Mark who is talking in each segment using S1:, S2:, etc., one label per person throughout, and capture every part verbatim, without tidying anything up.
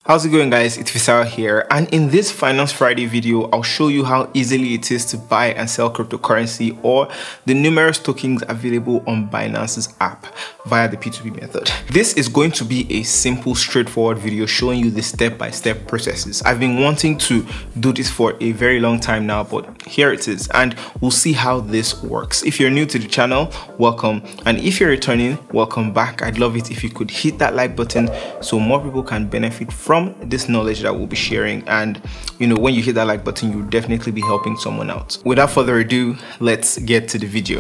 S1: How's it going, guys? It's Fisayo here, and in this Finance Friday video, I'll show you how easily it is to buy and sell cryptocurrency or the numerous tokens available on Binance's app via the P two P method. This is going to be a simple, straightforward video showing you the step-by-step processes. I've been wanting to do this for a very long time now, but here it is, and we'll see how this works. If you're new to the channel, welcome, and if you're returning, welcome back. I'd love it if you could hit that like button so more people can benefit from From this knowledge that we'll be sharing. And you know, when you hit that like button, you'll definitely be helping someone out. Without further ado, let's get to the video.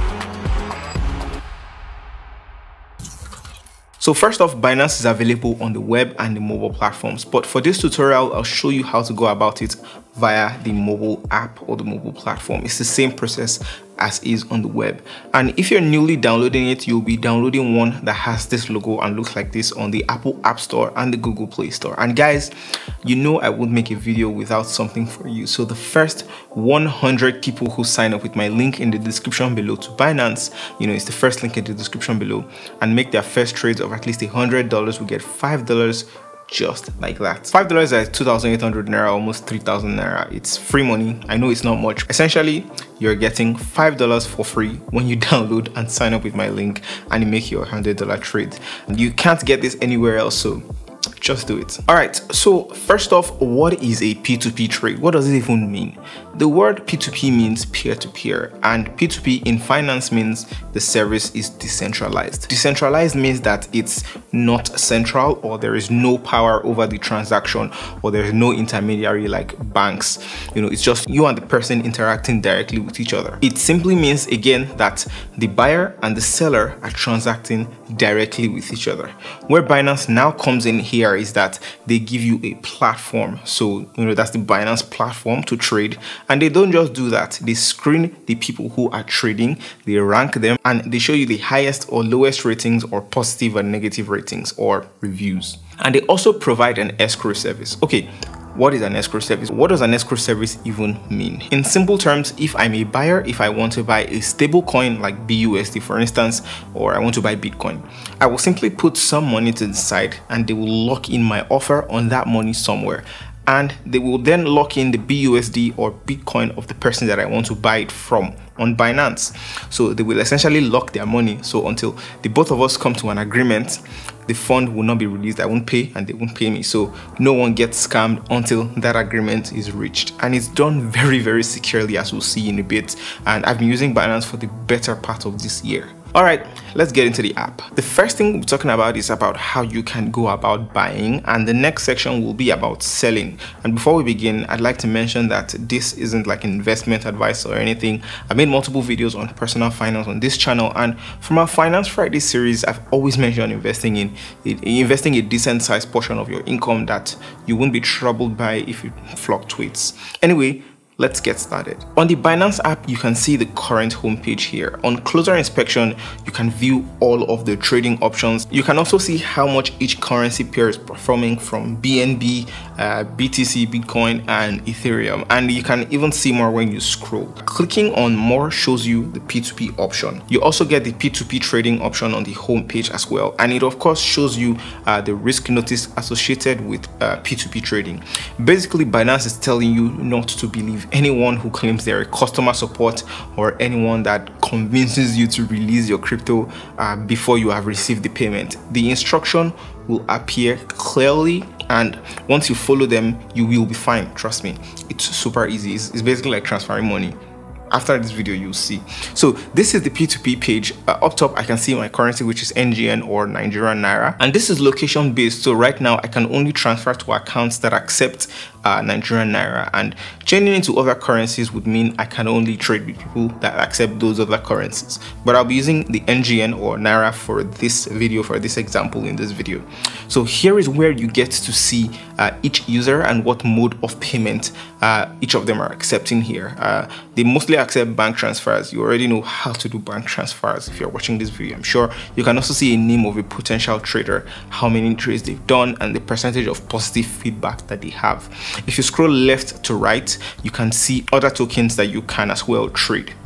S1: So first off, Binance is available on the web and the mobile platforms, but for this tutorial, I'll show you how to go about it via the mobile app or the mobile platform. It's the same process as is on the web. And if you're newly downloading it, you'll be downloading one that has this logo and looks like this on the Apple App Store and the Google Play Store. And guys, you know I won't make a video without something for you. So the first one hundred people who sign up with my link in the description below to Binance, you know, it's the first link in the description below, and make their first trades of at least a hundred dollars will get five dollars just like that. Five dollars is two thousand eight hundred naira, almost three thousand naira. It's free money. I know it's not much. Essentially, you're getting five dollars for free when you download and sign up with my link and you make your one hundred dollar trade. And you can't get this anywhere else, so just do it. All right, so first off, what is a P two P trade? What does it even mean? The word P two P means peer-to-peer, and P two P in finance means the service is decentralized. Decentralized means that it's not central, or there is no power over the transaction, or there is no intermediary like banks. You know, it's just you and the person interacting directly with each other. It simply means, again, that the buyer and the seller are transacting directly with each other. Where Binance now comes in here is that they give you a platform. So, you know, that's the Binance platform to trade. And they don't just do that. They screen the people who are trading, they rank them, and they show you the highest or lowest ratings, or positive and negative ratings or reviews. And they also provide an escrow service. Okay, what is an escrow service? What does an escrow service even mean? In simple terms, if I'm a buyer, if I want to buy a stable coin like B U S D, for instance, or I want to buy Bitcoin, I will simply put some money to the side and they will lock in my offer on that money somewhere. And they will then lock in the B U S D or Bitcoin of the person that I want to buy it from on Binance. So they will essentially lock their money. So until the both of us come to an agreement, the fund will not be released. I won't pay and they won't pay me. So no one gets scammed until that agreement is reached. And it's done very, very securely, as we'll see in a bit. And I've been using Binance for the better part of this year. All right, let's get into the app. The first thing we're talking about is about how you can go about buying, and the next section will be about selling. And before we begin, I'd like to mention that this isn't like investment advice or anything. I made multiple videos on personal finance on this channel, and from our Finance Friday series, I've always mentioned investing in investing a decent sized portion of your income that you won't be troubled by if it fluctuates. Anyway, let's get started. On the Binance app, you can see the current homepage here. On closer inspection, you can view all of the trading options. You can also see how much each currency pair is performing from B N B, uh, B T C, Bitcoin, and Ethereum. And you can even see more when you scroll. Clicking on more shows you the P two P option. You also get the P two P trading option on the homepage as well. And it of course shows you uh, the risk notice associated with uh, P two P trading. Basically, Binance is telling you not to believe anyone who claims they're a customer support, or anyone that convinces you to release your crypto uh, before you have received the payment. The instruction will appear clearly, and once you follow them, you will be fine. Trust me, it's super easy. It's, it's basically like transferring money. After this video, you'll see. So this is the P two P page. Uh, up top, I can see my currency, which is N G N or Nigerian Naira. And this is location based. So right now, I can only transfer to accounts that accept uh, Nigerian Naira. And changing into other currencies would mean I can only trade with people that accept those other currencies. But I'll be using the N G N or Naira for this video, for this example in this video. So here is where you get to see uh, each user and what mode of payment uh, each of them are accepting here. Uh, they mostly accept bank transfers. You already know how to do bank transfers if you're watching this video, I'm sure. You can also see a name of a potential trader, how many trades they've done, and the percentage of positive feedback that they have. If you scroll left to right, you can see other tokens that you can as well trade.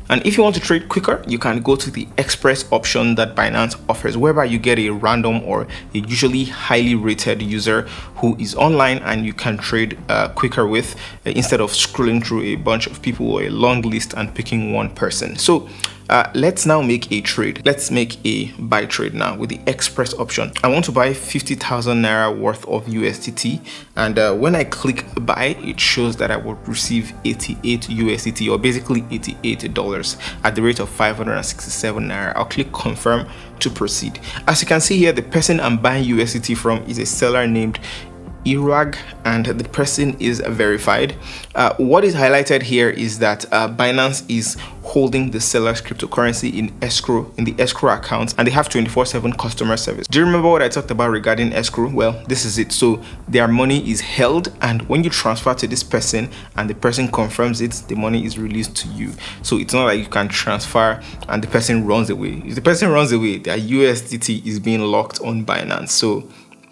S1: And if you want to trade quicker, you can go to the express option that Binance offers, whereby you get a random or a usually highly rated user who is online and you can trade uh, quicker with uh, instead of scrolling through a bunch of people or a long list and picking one person. So Uh, let's now make a trade. Let's make a buy trade now with the express option. I want to buy fifty thousand naira worth of U S D T, and uh, when I click buy, it shows that I will receive eighty-eight U S D T, or basically eighty-eight dollars at the rate of five hundred sixty-seven naira. I'll click confirm to proceed. As you can see here, the person I'm buying U S D T from is a seller named Irag, and the person is verified. Uh, what is highlighted here is that uh, Binance is holding the seller's cryptocurrency in escrow, in the escrow account, and they have twenty-four seven customer service. Do you remember what I talked about regarding escrow? Well, this is it. So their money is held, and when you transfer to this person and the person confirms it, the money is released to you. So it's not like you can transfer and the person runs away. If the person runs away, their U S D T is being locked on Binance. So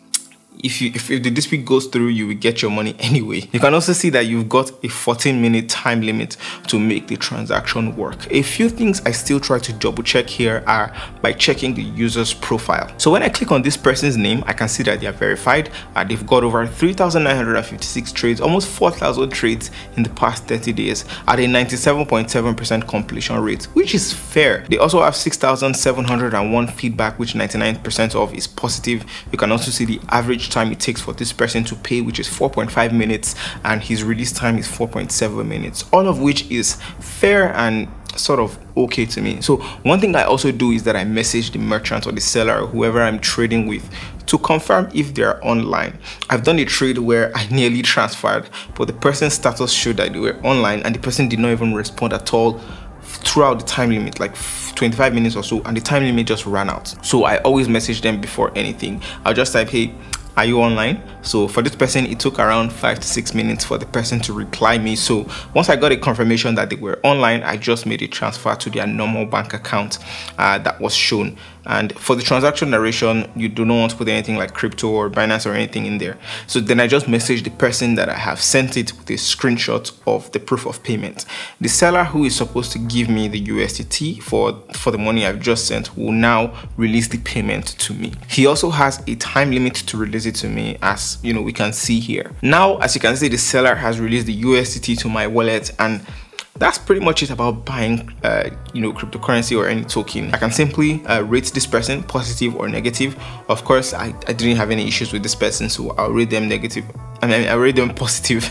S1: If, you, if, if the dispute goes through, you will get your money anyway. You can also see that you've got a fourteen minute time limit to make the transaction work. A few things I still try to double check here are by checking the user's profile. So when I click on this person's name, I can see that they are verified. Uh, they've got over three thousand nine hundred fifty-six trades, almost four thousand trades in the past thirty days at a ninety-seven point seven percent completion rate, which is fair. They also have six thousand seven hundred one feedback, which ninety-nine percent of is positive. You can also see the average time it takes for this person to pay, which is four point five minutes, and his release time is four point seven minutes, all of which is fair and sort of okay to me. So one thing I also do is that I message the merchant or the seller or whoever I'm trading with to confirm if they're online. I've done a trade where I nearly transferred, but the person's status showed that they were online and the person did not even respond at all throughout the time limit, like twenty-five minutes or so, and the time limit just ran out. So I always message them before anything. I'll just type, hey, are you online? So for this person, it took around five to six minutes for the person to reply me. So once I got a confirmation that they were online, I just made a transfer to their normal bank account uh, that was shown. And for the transaction narration, you do not want to put anything like crypto or Binance or anything in there. So then I just message the person that I have sent it with a screenshot of the proof of payment. The seller who is supposed to give me the U S D T for, for the money I've just sent will now release the payment to me. He also has a time limit to release it to me, as you know, we can see here. Now, as you can see, the seller has released the U S D T to my wallet, and that's pretty much it about buying uh, you know, cryptocurrency or any token. I can simply uh, rate this person positive or negative. Of course, I, I didn't have any issues with this person, so I'll rate them negative. I mean, I'll rate them positive.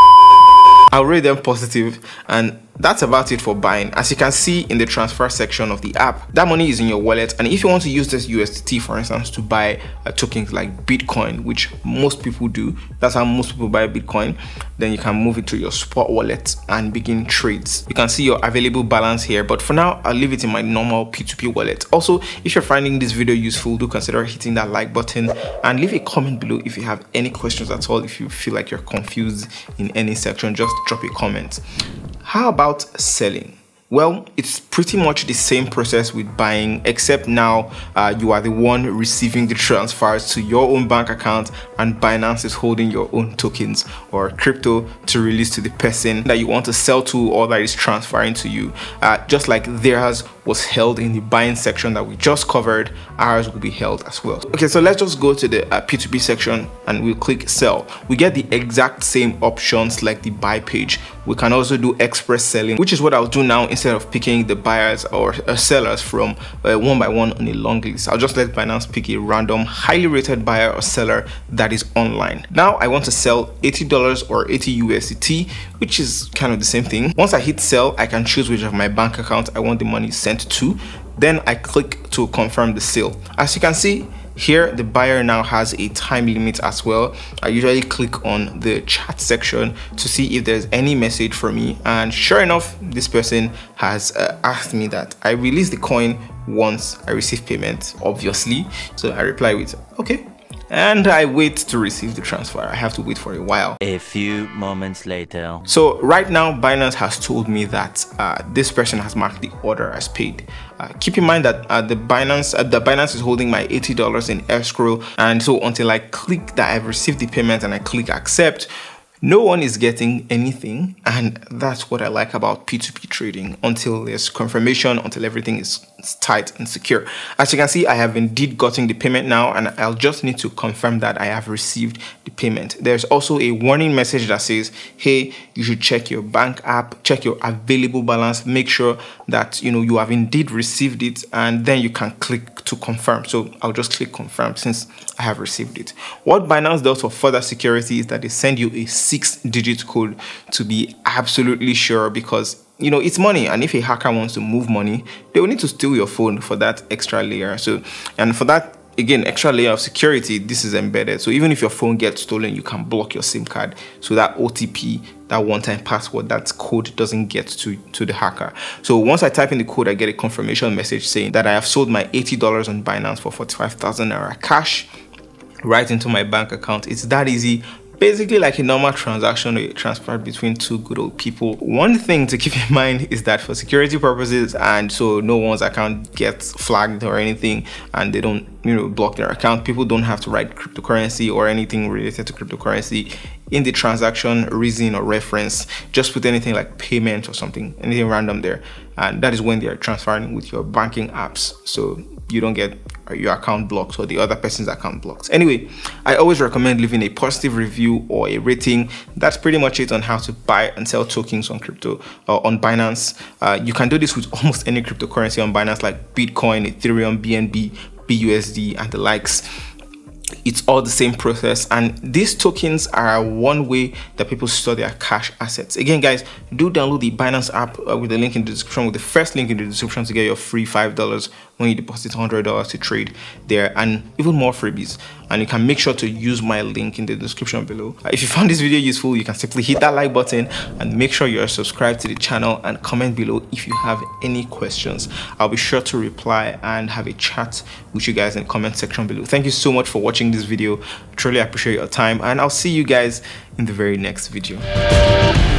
S1: I'll rate them positive, and that's about it for buying. As you can see in the transfer section of the app, that money is in your wallet, and if you want to use this U S D T, for instance, to buy uh, tokens like Bitcoin, which most people do, that's how most people buy Bitcoin, then you can move it to your spot wallet and begin trades. You can see your available balance here, but for now, I'll leave it in my normal P two P wallet. Also, if you're finding this video useful, do consider hitting that like button and leave a comment below if you have any questions at all. If you feel like you're confused in any section, just drop a comment. How about selling? Well, it's pretty much the same process with buying, except now uh, you are the one receiving the transfers to your own bank account, and Binance is holding your own tokens or crypto to release to the person that you want to sell to or that is transferring to you. Uh, just like theirs was held in the buying section that we just covered, ours will be held as well. Okay, so let's just go to the uh, P two P section and we'll click sell. We get the exact same options like the buy page. We can also do express selling, which is what I'll do now instead of picking the buyers or uh, sellers from uh, one by one on a long list. I'll just let Binance pick a random highly rated buyer or seller that is online. Now I want to sell eighty dollars or eighty U S D T, which is kind of the same thing. Once I hit sell, I can choose which of my bank account I want the money sent to. Then I click to confirm the sale. As you can see here, the buyer now has a time limit as well. I usually click on the chat section to see if there's any message for me, and sure enough, this person has uh, asked me that I release the coin once I receive payment, obviously. So I reply with okay, and I wait to receive the transfer. I have to wait for a while.
S2: A few moments later.
S1: So right now, Binance has told me that uh, this person has marked the order as paid. Uh, keep in mind that uh, the Binance uh, the Binance is holding my eighty dollars in escrow, and so until I click that I've received the payment and I click accept, No one is getting anything, and that's what I like about P two P trading until there's confirmation, until everything is tight and secure. As you can see, I have indeed gotten the payment now, and I'll just need to confirm that I have received the payment. There's also a warning message that says, hey, you should check your bank app, check your available balance, make sure that you know you have indeed received it, and then you can click to confirm. So I'll just click confirm since I have received it. What Binance does for further security is that they send you a six digit code to be absolutely sure, because you know it's money, and if a hacker wants to move money, they will need to steal your phone for that extra layer. So, and for that, again, extra layer of security, this is embedded. So even if your phone gets stolen, you can block your SIM card, so that O T P, that one-time password, that code doesn't get to to the hacker. So once I type in the code, I get a confirmation message saying that I have sold my eighty dollars on Binance for forty-five thousand naira cash right into my bank account. It's that easy. Basically like a normal transaction transferred between two good old people. One thing to keep in mind is that for security purposes, and so no one's account gets flagged or anything, and they don't, you know, block their account, people don't have to write cryptocurrency or anything related to cryptocurrency in the transaction reason or reference. Just put anything like payment or something, anything random there, and that is when they are transferring with your banking apps, so you don't get your account blocked or the other person's account blocked. Anyway, I always recommend leaving a positive review or a rating. That's pretty much it on how to buy and sell tokens on crypto or uh, on Binance. Uh, you can do this with almost any cryptocurrency on Binance, like Bitcoin, Ethereum, B N B, B U S D, and the likes. It's all the same process, and these tokens are one way that people store their cash assets. Again, guys, do download the Binance app uh, with the link in the description, with the first link in the description, to get your free five dollars when you deposit one hundred dollars to trade there, and even more freebies. And you can make sure to use my link in the description below. Uh, if you found this video useful, you can simply hit that like button and make sure you're subscribed to the channel, and comment below if you have any questions. I'll be sure to reply and have a chat with you guys in the comment section below. Thank you so much for watching this video. Truly appreciate your time, and I'll see you guys in the very next video.